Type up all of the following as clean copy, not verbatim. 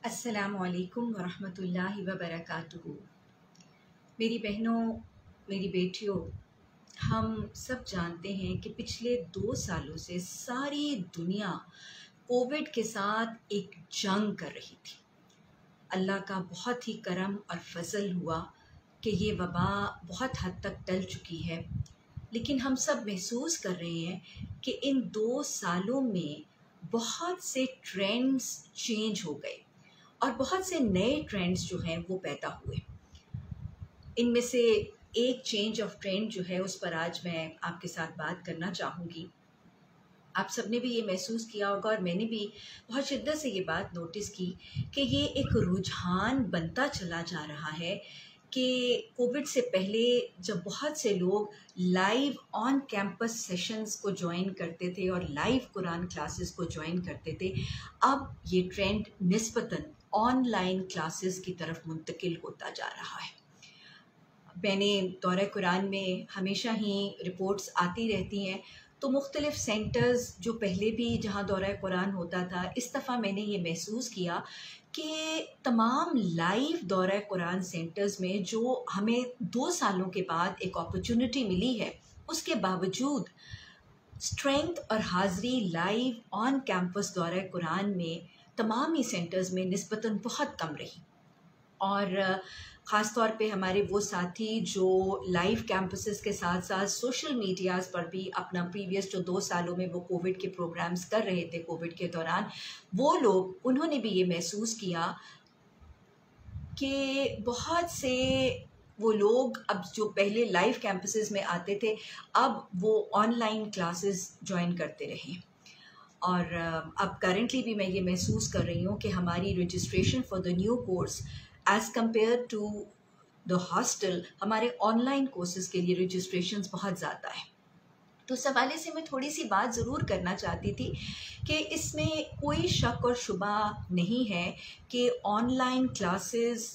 السلام علیکم ورحمۃ اللہ وبرکاتہ۔ میری بہنوں، میری بیٹیوں، ہم سب جانتے ہیں کہ پچھلے 2 سالوں سے ساری دنیا کووڈ کے ساتھ ایک جنگ کر رہی تھی۔ اللہ کا بہت ہی کرم اور فضل ہوا کہ یہ وبا بہت حد تک ٹل چکی ہے، لیکن ہم سب محسوس کر رہے ہیں کہ ان 2 سالوں میں بہت سے ٹرینڈز چینج ہو گئے اور بہت سے نئے ٹرینڈز جو ہیں وہ پیدا ہوئے۔ ان میں سے ایک چینج آف ٹرینڈ جو ہے اس پر آج میں آپ کے ساتھ بات کرنا چاہوں گی۔ آپ سب نے بھی یہ محسوس کیا ہوگا اور میں نے بھی بہت شدت سے یہ بات نوٹس کی کہ یہ ایک رجحان بنتا چلا جا رہا ہے کہ کووڈ سے پہلے جب بہت سے لوگ لائیو آن کیمپس سیشنز کو جوائن کرتے تھے اور لائیو قرآن کلاسز کو جوائن کرتے تھے، اب یہ ٹرینڈ نسبتاً آن لائن کلاسز کی طرف منتقل ہوتا جا رہا ہے۔ میں نے دورہ قرآن میں ہمیشہ ہی رپورٹس آتی رہتی ہیں، تو مختلف سینٹرز جو پہلے بھی جہاں دورہ قرآن ہوتا تھا، اس دفعہ میں نے یہ محسوس کیا کہ تمام لائیو دورہ قرآن سینٹرز میں جو ہمیں 2 سالوں کے بعد ایک اپرچونٹی ملی ہے، اس کے باوجود اسٹرینتھ اور حاضری لائیو آن کیمپس دورہ قرآن میں تمام ہی سینٹرز میں نسبتاً بہت کم رہی۔ اور خاص طور پہ ہمارے وہ ساتھی جو لائیو کیمپسز کے ساتھ ساتھ سوشل میڈیاز پر بھی اپنا پریویس جو 2 سالوں میں وہ کووڈ کے پروگرامز کر رہے تھے کووڈ کے دوران، وہ لوگ انہوں نے بھی یہ محسوس کیا کہ بہت سے وہ لوگ اب جو پہلے لائیو کیمپسز میں آتے تھے، اب وہ آن لائن کلاسز جوائن کرتے رہے۔ اور اب کرنٹلی بھی میں یہ محسوس کر رہی ہوں کہ ہماری registration for the new course as compare to the hostel, ہمارے آن لائن کورسز کے لیے رجسٹریشنز بہت زیادہ ہے۔ تو اس حوالے سے میں تھوڑی سی بات ضرور کرنا چاہتی تھی کہ اس میں کوئی شک اور شبہ نہیں ہے کہ آن لائن کلاسز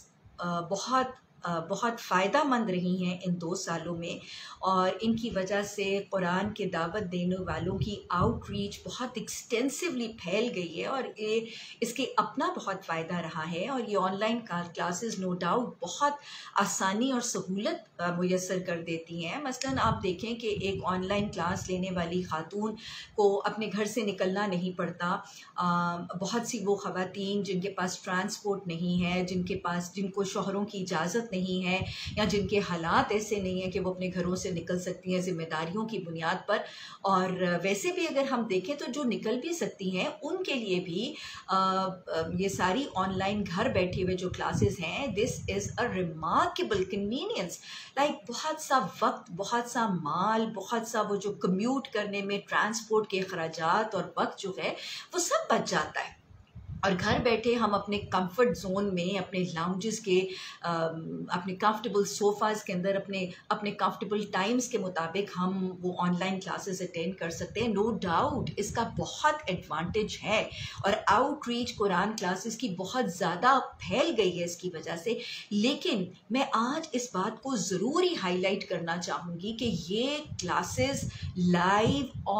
بہت فائدہ مند رہی ہیں ان 2 سالوں میں، اور ان کی وجہ سے قرآن کے دعوت دینے والوں کی آؤٹ ریچ بہت ایکسٹینسولی پھیل گئی ہے، اور اس کے اپنا بہت فائدہ رہا ہے۔ اور یہ online classes no doubt بہت آسانی اور سہولت میسر کر دیتی ہیں۔ مثلاً آپ دیکھیں کہ ایک آن لائن کلاس لینے والی خاتون کو اپنے گھر سے نکلنا نہیں پڑتا۔ بہت سی وہ خواتین جن کے پاس ٹرانسپورٹ نہیں ہے، جن کو شوہروں کی اجازت نہیں ہے، یا جن کے حالات ایسے نہیں ہیں کہ وہ اپنے گھروں سے نکل سکتی ہیں ذمہ داریوں کی بنیاد پر، اور ویسے بھی اگر ہم دیکھیں تو جو نکل بھی سکتی ہیں ان کے لیے بھی یہ ساری آن لائن گھر بیٹھے ہوئے جو کلاسز ہیں، this is a remarkable convenience. Like بہت سا وقت، بہت سا مال، بہت سا وہ جو کمیوٹ کرنے میں ٹرانسپورٹ کے اخراجات اور وقت جو ہے وہ سب بچ جاتا ہے، اور گھر بیٹھے ہم اپنے کمفرٹ زون میں، اپنے لاؤنجز کے، اپنے کمفرٹیبل صوفاز کے اندر، اپنے کمفرٹیبل ٹائمز کے مطابق ہم وہ آن لائن کلاسز اٹینڈ کر سکتے ہیں۔ نو ڈاؤٹ اس کا بہت ایڈوانٹیج ہے، اور آؤٹ ریچ قرآن کلاسز کی بہت زیادہ پھیل گئی ہے اس کی وجہ سے۔ لیکن میں آج اس بات کو ضرور ہی ہائی لائٹ کرنا چاہوں گی کہ یہ classes live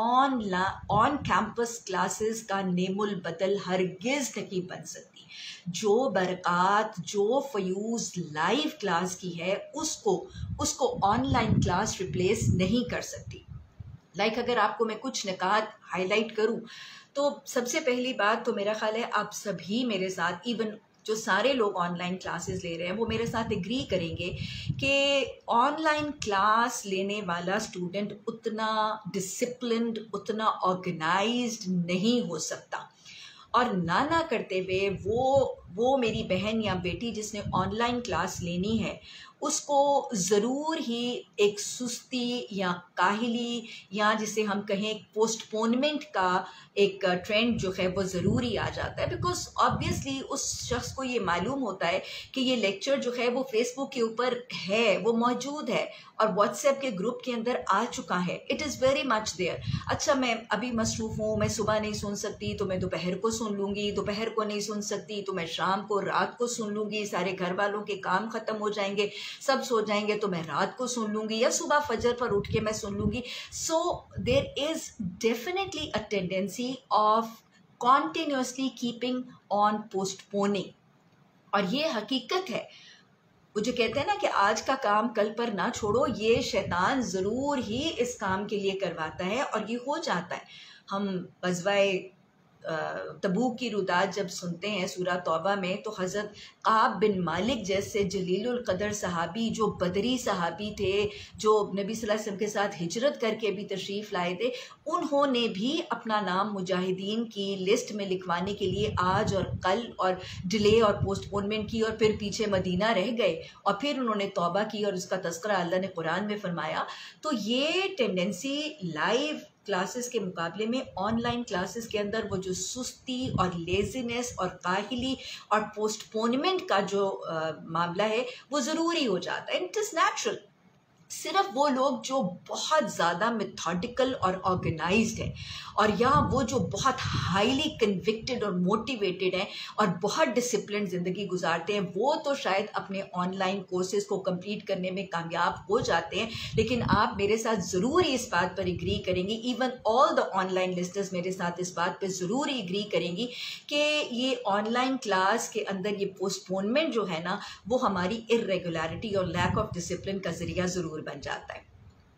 on campus classes کا نیم البدل ہرگز نہیں بن سکتی۔ جو برکات، جو فیوز لائیو کلاس کی ہے، اس کو آن لائن کلاس ریپلیس نہیں کر سکتی۔ اگر آپ کو میں کچھ نکات ہائی لائٹ کروں تو سب سے پہلی بات تو میرا خیال ہے آپ سبھی میرے ساتھ، ایون جو سارے لوگ آن لائن کلاسز لے رہے ہیں، وہ میرے ساتھ ایگری کریں گے کہ آن لائن کلاس لینے والا اسٹوڈنٹ اتنا ڈسپلنڈ، اتنا آرگنائزڈ نہیں ہو سکتا، اور نہ کرتے ہوئے وہ میری بہن یا بیٹی جس نے آن لائن کلاس لینی ہے، اس کو ضرور ہی ایک سستی یا کاہلی، یا جسے ہم کہیں پوسٹ پونمنٹ کا ایک ٹرینڈ جو ہے وہ ضروری آ جاتا ہے، بیکاز آبویسلی اس شخص کو یہ معلوم ہوتا ہے کہ یہ لیکچر جو ہے وہ فیس بک کے اوپر ہے، وہ موجود ہے، اور واٹس ایپ کے گروپ کے اندر آ چکا ہے، it is very much there. اچھا، میں ابھی مصروف ہوں، میں صبح نہیں سن سکتی تو میں دوپہر کو سن لوں گی، دوپہر کو نہیں سن سکتی تو میں شام کو، رات کو سن لوں گی، سارے گھر والوں کے کام ختم ہو جائیں گے، سب سو جائیں گے تو میں رات کو سن لوں گی، یا صبح فجر پر اٹھ کے میں سن لوں گی۔ So there is definitely a tendency of continuously keeping on postponing. اور یہ حقیقت ہے، وہ جو کہتے ہیں نا کہ آج کا کام کل پر نہ چھوڑو، یہ شیطان ضرور ہی اس کام کے لیے کرواتا ہے اور یہ ہو جاتا ہے۔ ہم غزوہ تبوک کی رودات جب سنتے ہیں سورہ توبہ میں، تو حضرت کعب بن مالک جیسے جلیل القدر صحابی، جو بدری صحابی تھے، جو نبی صلی اللہ علیہ وسلم کے ساتھ ہجرت کر کے بھی تشریف لائے تھے، انہوں نے بھی اپنا نام مجاہدین کی لسٹ میں لکھوانے کے لیے آج اور کل اور ڈیلے اور پوسٹ پونمنٹ کی، اور پھر پیچھے مدینہ رہ گئے، اور پھر انہوں نے توبہ کی اور اس کا تذکرہ اللہ نے قرآن میں فرمایا۔ تو یہ ٹینڈنسی لائیو کلاسز کے مقابلے میں آن لائن کلاسز کے اندر وہ جو سستی اور لیزینس اور کاہلی اور پوسٹ پونمنٹ کا جو معاملہ ہے وہ ضروری ہو جاتا ہے۔ It is natural. صرف وہ لوگ جو بہت زیادہ میتھاڈیکل اور آرگنائزڈ ہیں، اور یا وہ جو بہت ہائیلی کنوکٹڈ اور موٹیویٹڈ ہیں اور بہت ڈسپلن زندگی گزارتے ہیں، وہ تو شاید اپنے آن لائن کورسز کو کمپلیٹ کرنے میں کامیاب ہو جاتے ہیں۔ لیکن آپ میرے ساتھ ضرور اس بات پر اگری کریں گی، even all the on line لسٹرز میرے ساتھ اس بات پہ ضرور اگری کریں گی کہ یہ آن لائن کلاس کے اندر یہ پوسٹ پونمنٹ جو ہے نا، وہ ہماری ارریگولیرٹی اور لیک آف ڈسپلن کا ذریعہ ضرور بن جاتا ہے۔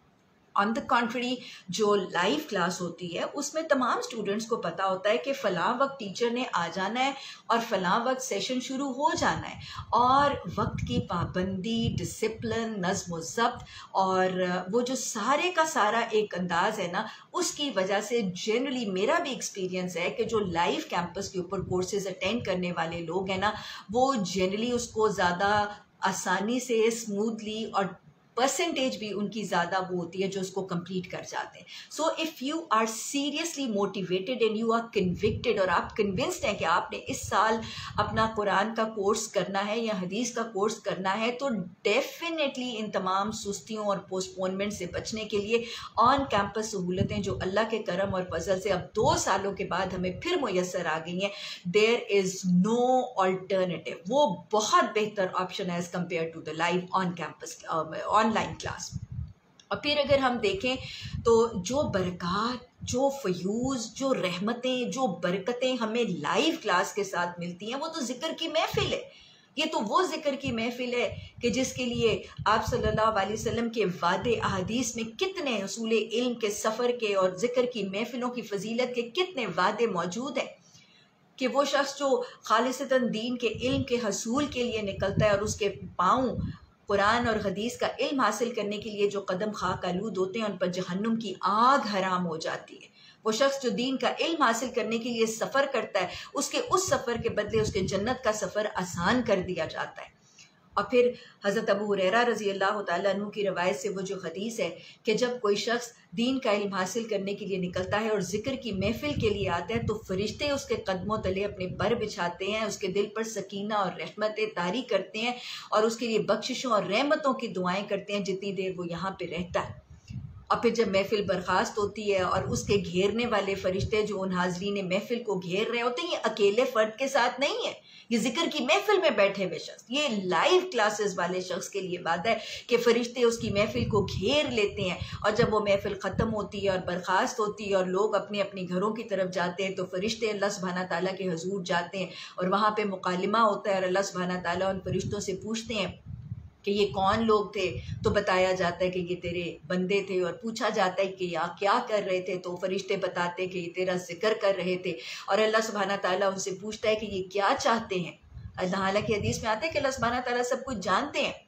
آن دا کانٹری جو لائیو کلاس ہوتی ہے اس میں تمام اسٹوڈنٹس کو پتہ ہوتا ہے کہ فلاں وقت ٹیچر نے آ جانا ہے اور فلاں وقت سیشن شروع ہو جانا ہے، اور وقت کی پابندی، ڈسپلن، نظم و ضبط اور وہ جو سارے کا سارا ایک انداز ہے نا، اس کی وجہ سے جنرلی میرا بھی ایکسپیرینس ہے کہ جو لائیو کیمپس کے اوپر کورسز اٹینڈ کرنے والے لوگ ہیں نا، وہ جنرلی اس کو زیادہ آسانی سے، اسموتھلی، اور پرسنٹیج بھی ان کی زیادہ وہ ہوتی ہے جو اس کو کمپلیٹ کر جاتے ہیں۔ So if you are seriously motivated and you are convicted, اور آپ کنونسڈ ہیں کہ آپ نے اس سال اپنا قرآن کا کورس کرنا ہے یا حدیث کا کورس کرنا ہے، تو ڈیفینیٹلی ان تمام سستیوں اور پوسٹ پونمنٹ سے بچنے کے لیے آن کیمپس سہولتیں جو اللہ کے کرم اور فضل سے اب 2 سالوں کے بعد ہمیں پھر میسر آ گئی ہیں، دیر از نو آلٹرنیٹیو۔ وہ بہت بہتر آپشن ہے as compare to the live on campus online class. اور پھر اگر ہم دیکھیں تو جو برکات، جو فیوز، جو رحمتیں، جو برکتیں ہمیں لائیو کلاس کے ساتھ ملتی ہیں، وہ تو ذکر کی محفل ہے۔ یہ تو وہ ذکر کی محفل ہے کہ جس کے لیے آپ صلی اللہ علیہ وسلم کے وعدے احادیث میں کتنے حصول علم کے سفر کے اور ذکر کی محفلوں کی فضیلت کے کتنے وعدے موجود ہیں، کہ وہ شخص جو خالصتاً دین کے علم کے حصول کے لیے نکلتا ہے اور اس کے پاؤں قرآن اور حدیث کا علم حاصل کرنے کے لیے جو قدم خاک آلود ہوتے ہیں، ان پر جہنم کی آگ حرام ہو جاتی ہے۔ وہ شخص جو دین کا علم حاصل کرنے کے لیے سفر کرتا ہے، اس سفر کے بدلے اس کے جنت کا سفر آسان کر دیا جاتا ہے۔ اور پھر حضرت ابو ہریرہ رضی اللہ تعالیٰ عنہ کی روایت سے وہ جو حدیث ہے کہ جب کوئی شخص دین کا علم حاصل کرنے کے لیے نکلتا ہے اور ذکر کی محفل کے لیے آتا ہے، تو فرشتے اس کے قدموں تلے اپنے پر بچھاتے ہیں، اس کے دل پر سکینہ اور رحمت طاری کرتے ہیں اور اس کے لیے بخششوں اور رحمتوں کی دعائیں کرتے ہیں جتنی دیر وہ یہاں پہ رہتا ہے۔ اور پھر جب محفل برخاست ہوتی ہے اور اس کے گھیرنے والے فرشتے جو ان حاضرین محفل کو گھیر رہے ہوتے ہیں، یہ اکیلے فرد کے ساتھ نہیں ہے، یہ ذکر کی محفل میں بیٹھے ہوئے شخص، یہ لائیو کلاسز والے شخص کے لیے بات ہے کہ فرشتے اس کی محفل کو گھیر لیتے ہیں، اور جب وہ محفل ختم ہوتی ہے اور برخاست ہوتی ہے اور لوگ اپنے اپنے گھروں کی طرف جاتے ہیں، تو فرشتے اللہ سبحانہ تعالیٰ کے حضور جاتے ہیں اور وہاں پہ مکالمہ ہوتا ہے، اور اللہ سبحانہ تعالیٰ ان فرشتوں سے پوچھتے ہیں کہ یہ کون لوگ تھے، تو بتایا جاتا ہے کہ یہ تیرے بندے تھے، اور پوچھا جاتا ہے کہ یہ کیا کر رہے تھے، تو فرشتے بتاتے کہ یہ تیرا ذکر کر رہے تھے، اور اللہ سبحانہ تعالیٰ ان سے پوچھتا ہے کہ یہ کیا چاہتے ہیں۔ حالانکہ حدیث میں آتا ہے کہ اللہ سبحانہ تعالیٰ سب کچھ جانتے ہیں،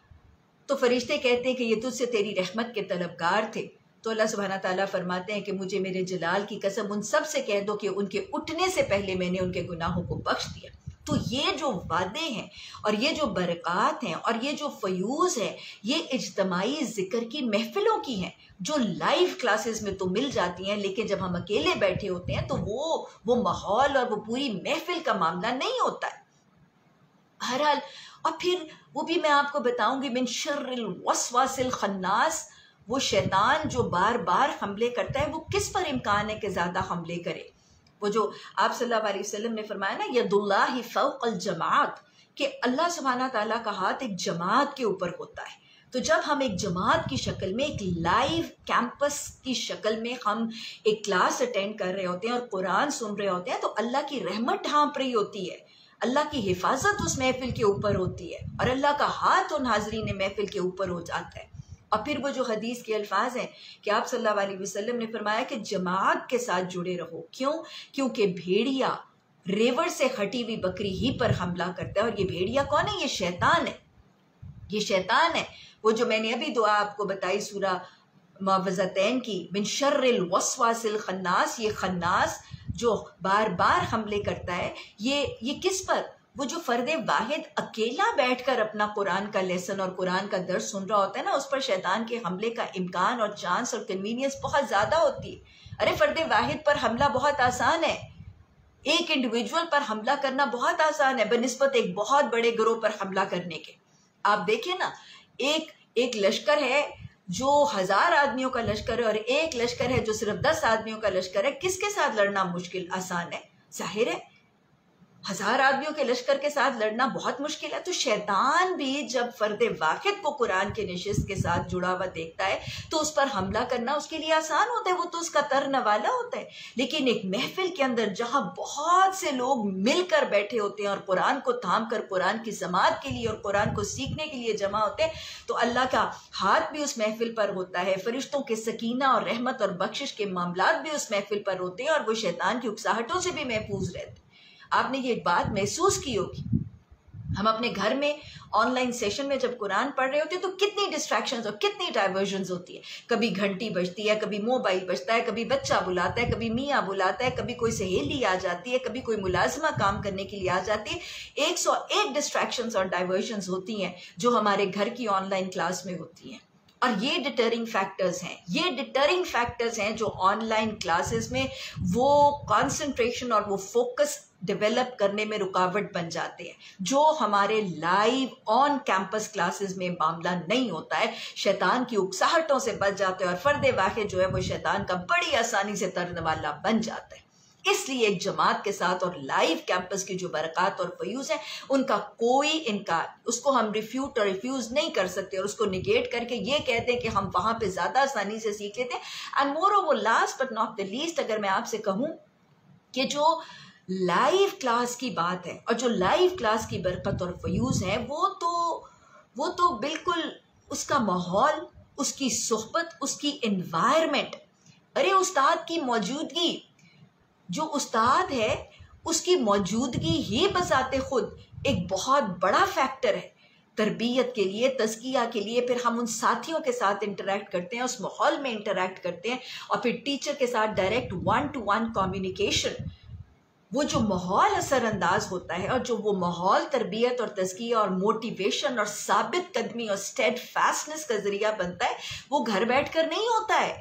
تو فرشتے کہتے ہیں کہ یہ تجھ سے تیری رحمت کے طلبگار تھے، تو اللہ سبحانہ تعالیٰ فرماتے ہیں کہ مجھے میرے جلال کی قسم ان سب سے کہہ دو کہ ان کے اٹھنے سے پہلے میں نے ان کے گناہوں کو بخش دیا۔ تو یہ جو وعدے ہیں اور یہ جو برکات ہیں اور یہ جو فیوز ہے، یہ اجتماعی ذکر کی محفلوں کی ہیں جو لائیو کلاسز میں تو مل جاتی ہیں، لیکن جب ہم اکیلے بیٹھے ہوتے ہیں تو وہ ماحول اور وہ پوری محفل کا معاملہ نہیں ہوتا ہے۔ بہرحال، اور پھر وہ بھی میں آپ کو بتاؤں گی، من شر الوسواس الخناس، وہ شیطان جو بار بار حملے کرتا ہے، وہ کس پر امکان ہے کہ زیادہ حملے کرے؟ وہ جو آپ صلی اللہ علیہ وسلم نے فرمایا نا، ید اللہ فوق الجماعت، کہ اللہ سبحانہ تعالیٰ کا ہاتھ ایک جماعت کے اوپر ہوتا ہے۔ تو جب ہم ایک جماعت کی شکل میں، ایک لائیو کیمپس کی شکل میں ہم ایک کلاس اٹینڈ کر رہے ہوتے ہیں اور قرآن سن رہے ہوتے ہیں، تو اللہ کی رحمت ڈھانپ رہی ہوتی ہے، اللہ کی حفاظت اس محفل کے اوپر ہوتی ہے اور اللہ کا ہاتھ ان حاضرین محفل کے اوپر ہو جاتا ہے۔ اور پھر وہ جو حدیث کے الفاظ ہیں کہ آپ صلی اللہ علیہ وسلم نے فرمایا کہ جماعت کے ساتھ جڑے رہو، کیوں؟ کیونکہ بھیڑیا ریوڑ سے ہٹی ہوئی بکری ہی پر حملہ کرتا ہے، اور یہ بھیڑیا کون ہے؟ یہ شیطان ہے، یہ شیطان ہے، وہ جو میں نے ابھی دعا آپ کو بتائی سورہ معوذتین کی، من شر الوسواس الخناس، یہ خناس جو بار بار حملے کرتا ہے، یہ کس پر؟ وہ جو فرد واحد اکیلا بیٹھ کر اپنا قرآن کا لیسن اور قرآن کا درس سن رہا ہوتا ہے نا، اس پر شیطان کے حملے کا امکان اور چانس اور کنوینئنس بہت زیادہ ہوتی ہے۔ ارے فرد واحد پر حملہ بہت آسان ہے، ایک انڈیویجول پر حملہ کرنا بہت آسان ہے بنسبت ایک بہت بڑے گروہ پر حملہ کرنے کے۔ آپ دیکھیں نا، ایک لشکر ہے جو 1000 آدمیوں کا لشکر ہے، اور ایک لشکر ہے جو صرف 10 آدمیوں کا لشکر ہے، کس کے ساتھ لڑنا مشکل آسان ہے؟ ظاہر ہے 1000 آدمیوں کے لشکر کے ساتھ لڑنا بہت مشکل ہے۔ تو شیطان بھی جب فرد واحد کو قرآن کے نشست کے ساتھ جڑا ہوا دیکھتا ہے تو اس پر حملہ کرنا اس کے لیے آسان ہوتا ہے، وہ تو اس کا ترنوالا ہوتا ہے۔ لیکن ایک محفل کے اندر جہاں بہت سے لوگ مل کر بیٹھے ہوتے ہیں اور قرآن کو تھام کر قرآن کی سماعت کے لیے اور قرآن کو سیکھنے کے لیے جمع ہوتے ہیں، تو اللہ کا ہاتھ بھی اس محفل پر ہوتا ہے، فرشتوں کے سکینہ اور رحمت اور بخشش کے معاملات بھی اس محفل پر ہوتے ہیں، اور وہ شیطان کی اکساہٹوں سے بھی محفوظ رہتے ہیں۔ آپ نے یہ بات محسوس کی ہوگی، ہم اپنے گھر میں آن لائن سیشن میں جب قرآن پڑھ رہے ہوتے ہیں تو کتنی ڈسٹریکشنز اور کتنی ڈائیورژنز ہوتی ہے، کبھی گھنٹی بجتی ہے، کبھی موبائل بجتا ہے، کبھی بچہ بلاتا ہے، کبھی میاں بلاتا ہے، کبھی کوئی سہیلی آ جاتی ہے، کبھی کوئی ملازمہ کام کرنے کے لیے آ جاتی ہے۔ 101 ڈسٹریکشنز اور ڈائیورژنز ہوتی ہیں جو ہمارے گھر کی آن لائن کلاس میں ہوتی ہیں، اور یہ ڈیٹرنگ فیکٹرز ہیں جو آن لائن کلاسز میں وہ کانسنٹریشن اور وہ فوکس ڈیولپ کرنے میں رکاوٹ بن جاتے ہیں، جو ہمارے لائیو آن کیمپس کلاسز میں معاملہ نہیں ہوتا ہے۔ شیطان کی اکساہٹوں سے بچ جاتے ہیں اور فرد واحد جو ہے وہ شیطان کا بڑی آسانی سے ترنے والا بن جاتا ہے۔ اس لیے ایک جماعت کے ساتھ اور لائیو کیمپس کی جو برکات اور فیوز ہیں ان کا کوئی انکار، اس کو ہم ریفیوٹ اور ریفیوز نہیں کر سکتے اور اس کو نگیٹ کر کے یہ کہتے ہیں کہ ہم وہاں پہ زیادہ آسانی سے سیکھ لیتے ہیں۔ And moreover last but not the least, اگر میں آپ سے کہوں کہ جو لائیو کلاس کی بات ہے اور جو لائیو کلاس کی برکت اور فیوز ہیں، وہ تو بالکل اس کا ماحول، اس کی صحبت، اس کی انوائرمنٹ، ارے استاد کی موجودگی، جو استاد ہے اس کی موجودگی ہی بذات خود ایک بہت بڑا فیکٹر ہے تربیت کے لیے، تزکیہ کے لیے۔ پھر ہم ان ساتھیوں کے ساتھ انٹریکٹ کرتے ہیں، اس ماحول میں انٹریکٹ کرتے ہیں، اور پھر ٹیچر کے ساتھ ڈائریکٹ 1-to-1 کمیونیکیشن، وہ جو ماحول اثر انداز ہوتا ہے اور جو وہ ماحول تربیت اور تزکیہ اور موٹیویشن اور ثابت قدمی اور اسٹیڈ فاسٹنس کا ذریعہ بنتا ہے، وہ گھر بیٹھ کر نہیں ہوتا ہے۔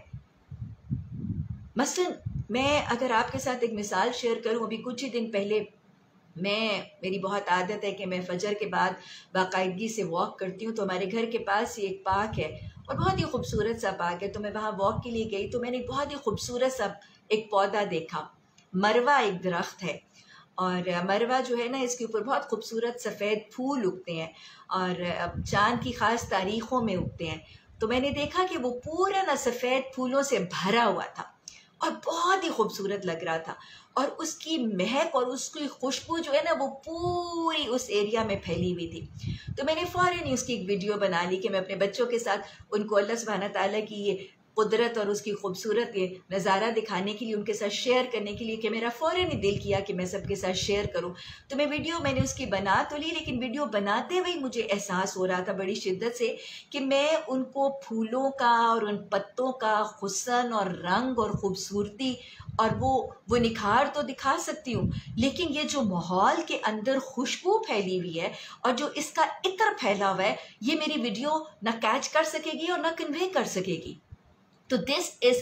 مثلا میں اگر آپ کے ساتھ ایک مثال شیئر کروں، ابھی کچھ ہی دن پہلے میری بہت عادت ہے کہ میں فجر کے بعد باقاعدگی سے واک کرتی ہوں، تو ہمارے گھر کے پاس ہی ایک پارک ہے اور بہت ہی خوبصورت سا پارک ہے، تو میں وہاں واک کے لیے گئی تو میں نے بہت ہی خوبصورت سا ایک پودا دیکھا، مروا ایک درخت ہے، اور مروا جو ہے نا اس کے اوپر بہت خوبصورت سفید پھول اگتے ہیں اور چاند کی خاص تاریخوں میں اگتے ہیں۔ تو میں نے دیکھا کہ وہ پورا نا سفید پھولوں سے بھرا ہوا تھا اور بہت ہی خوبصورت لگ رہا تھا، اور اس کی مہک اور اس کی خوشبو جو ہے نا وہ پوری اس ایریا میں پھیلی ہوئی تھی۔ تو میں نے فوراً اس کی ایک ویڈیو بنا لی کہ میں اپنے بچوں کے ساتھ ان کو اللہ سبحانہ تعالیٰ کی یہ قدرت اور اس کی خوبصورت یہ نظارہ دکھانے کے لیے، ان کے ساتھ شیئر کرنے کے لیے، کہ میرا فوراً ہی دل کیا کہ میں سب کے ساتھ شیئر کروں۔ تو میں نے اس کی بنا تو لی، لیکن ویڈیو بناتے ہوئے مجھے احساس ہو رہا تھا بڑی شدت سے کہ میں ان کو پھولوں کا اور ان پتوں کا حسن اور رنگ اور خوبصورتی اور وہ نکھار تو دکھا سکتی ہوں، لیکن یہ جو ماحول کے اندر خوشبو پھیلی ہوئی ہے اور جو اس کا عطر پھیلا ہوا ہے، یہ میری ویڈیو نہ کیچ کر سکے گی اور نہ کنوے کر سکے گی۔ تو this is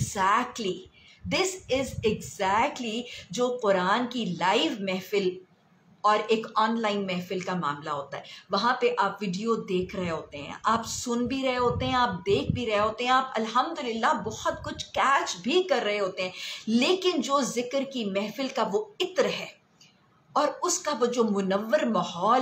exactly جو قرآن کی لائیو محفل اور ایک آن لائن محفل کا معاملہ ہوتا ہے۔ وہاں پہ آپ ویڈیو دیکھ رہے ہوتے ہیں، آپ سن بھی رہے ہوتے ہیں، آپ دیکھ بھی رہے ہوتے ہیں، آپ الحمدللہ بہت کچھ کیچ بھی کر رہے ہوتے ہیں، لیکن جو ذکر کی محفل کا وہ عطر ہے اور اس کا وہ جو منور ماحول ہے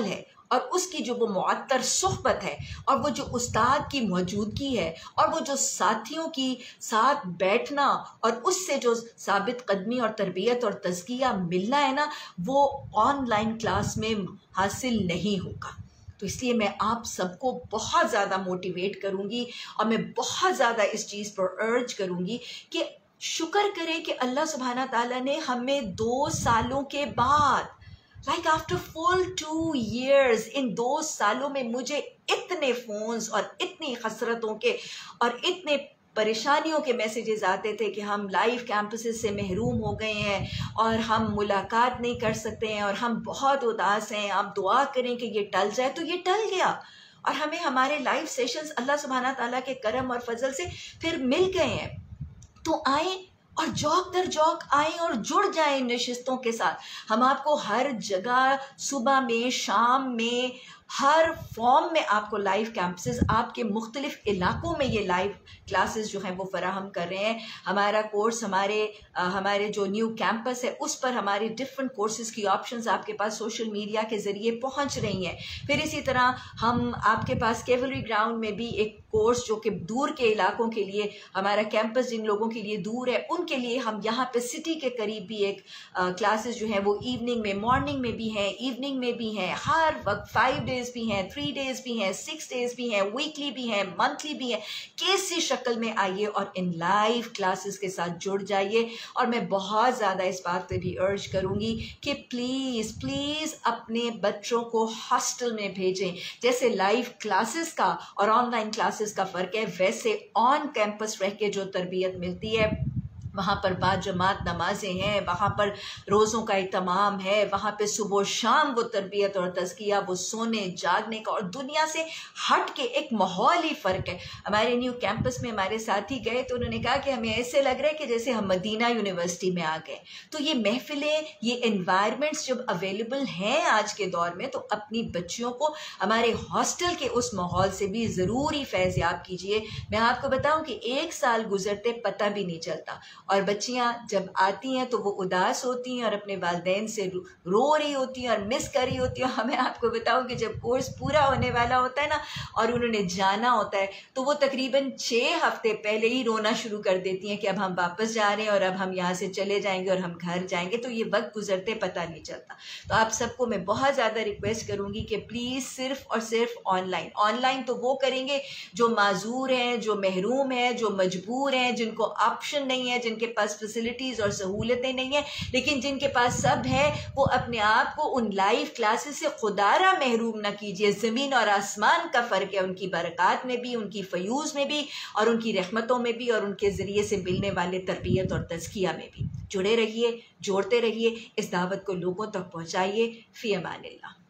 اور اس کی جو وہ معطر صحبت ہے اور وہ جو استاد کی موجودگی ہے اور وہ جو ساتھیوں کی ساتھ بیٹھنا اور اس سے جو ثابت قدمی اور تربیت اور تزکیہ ملنا ہے نا، وہ آن لائن کلاس میں حاصل نہیں ہوگا۔ تو اس لیے میں آپ سب کو بہت زیادہ موٹیویٹ کروں گی اور میں بہت زیادہ اس چیز پر ارج کروں گی کہ شکر کریں کہ اللہ سبحانہ تعالیٰ نے ہمیں 2 سالوں کے بعد لائک آفٹر فل 2 years، ان 2 سالوں میں مجھے اتنے فونز اور اتنی حسرتوں کے اور اتنے پریشانیوں کے میسیجز آتے تھے کہ ہم لائیو کیمپسز سے محروم ہو گئے ہیں اور ہم ملاقات نہیں کر سکتے ہیں اور ہم بہت اداس ہیں، آپ دعا کریں کہ یہ ٹل جائے۔ تو یہ ٹل گیا اور ہمیں ہمارے لائیو سیشنز اللہ سبحانہ تعالیٰ کے کرم اور فضل سے پھر مل گئے ہیں۔ تو آئیں اور جوک در جوک آئیں اور جڑ جائیں نشستوں کے ساتھ۔ ہم آپ کو ہر جگہ صبح میں، شام میں، ہر فارم میں آپ کو لائیو کیمپسز آپ کے مختلف علاقوں میں یہ لائیو کلاسز جو ہیں وہ فراہم کر رہے ہیں۔ ہمارا کورس ہمارے جو نیو کیمپس ہے اس پر ہماری ڈفرینٹ کورسز کی آپشنز آپ کے پاس سوشل میڈیا کے ذریعے پہنچ رہی ہیں۔ پھر اسی طرح ہم آپ کے پاس کیولری گراؤنڈ میں بھی ایک کورس جو کہ دور کے علاقوں کے لیے، ہمارا کیمپس جن لوگوں کے لیے دور ہے ان کے لیے ہم یہاں پہ سٹی کے قریب بھی ایک کلاسز جو ہیں وہ ایوننگ میں، مارننگ میں بھی ہیں، ایوننگ میں بھی ہیں، ہر وقت 5 days بھی ہیں، 3 days بھی ہیں، 6 days بھی ہیں، ویکلی بھی ہیں، منتھلی بھی ہیں۔ کیسی شکل میں آئیے اور ان لائیو کلاسز کے ساتھ جڑ جائیے۔ اور میں بہت زیادہ اس بات پہ بھی ارج کروں گی کہ پلیز پلیز اپنے بچوں کو ہاسٹل میں بھیجیں۔ جیسے لائیو کلاسز کا اور آن لائن کلاسز کا فرق ہے، ویسے آن کیمپس رہ کے جو تربیت ملتی ہے، وہاں پر باجماعت نمازیں ہیں، وہاں پر روزوں کا اہتمام ہے، وہاں پہ صبح و شام وہ تربیت اور تزکیہ، وہ سونے جاگنے کا اور دنیا سے ہٹ کے ایک ماحول ہی فرق ہے۔ ہمارے نیو کیمپس میں ہمارے ساتھی گئے تو انہوں نے کہا کہ ہمیں ایسے لگ رہا ہے کہ جیسے ہم مدینہ یونیورسٹی میں آ گئے۔ تو یہ محفلیں، یہ انوائرمنٹس جب اویلیبل ہیں آج کے دور میں، تو اپنی بچیوں کو ہمارے ہاسٹل کے اس ماحول سے بھی ضروری فیض یاب کیجیے۔ میں آپ کو بتاؤں کہ 1 سال گزرتے پتہ بھی نہیں چلتا، اور بچیاں جب آتی ہیں تو وہ اداس ہوتی ہیں اور اپنے والدین سے رو رہی ہوتی ہیں اور مس کر رہی ہوتی ہیں۔ ہمیں آپ کو بتاؤں کہ جب کورس پورا ہونے والا ہوتا ہے نا اور انہوں نے جانا ہوتا ہے تو وہ تقریباً 6 ہفتے پہلے ہی رونا شروع کر دیتی ہیں کہ اب ہم واپس جا رہے ہیں اور اب ہم یہاں سے چلے جائیں گے اور ہم گھر جائیں گے۔ تو یہ وقت گزرتے پتہ نہیں چلتا۔ تو آپ سب کو میں بہت زیادہ ریکویسٹ کروں گی کہ پلیز صرف اور صرف آن لائن تو وہ کریں گے جو معذور ہیں، جو محروم ہیں، جو مجبور ہیں، جن کو آپشن نہیں ہے، جن کے پاس فیسلٹیز اور سہولتیں نہیں ہیں، لیکن جن کے پاس سب ہے، وہ اپنے آپ کو ان لائیو کلاسز سے خدا را محروم نہ کیجیے۔ زمین اور آسمان کا فرق ہے ان کی برکات میں بھی، ان کی فیوز میں بھی، اور ان کی رحمتوں میں بھی، اور ان کے ذریعے سے ملنے والے تربیت اور تزکیہ میں بھی۔ جڑے رہیے، جوڑتے رہیے، اس دعوت کو لوگوں تک پہنچائیے۔ فی امان اللہ۔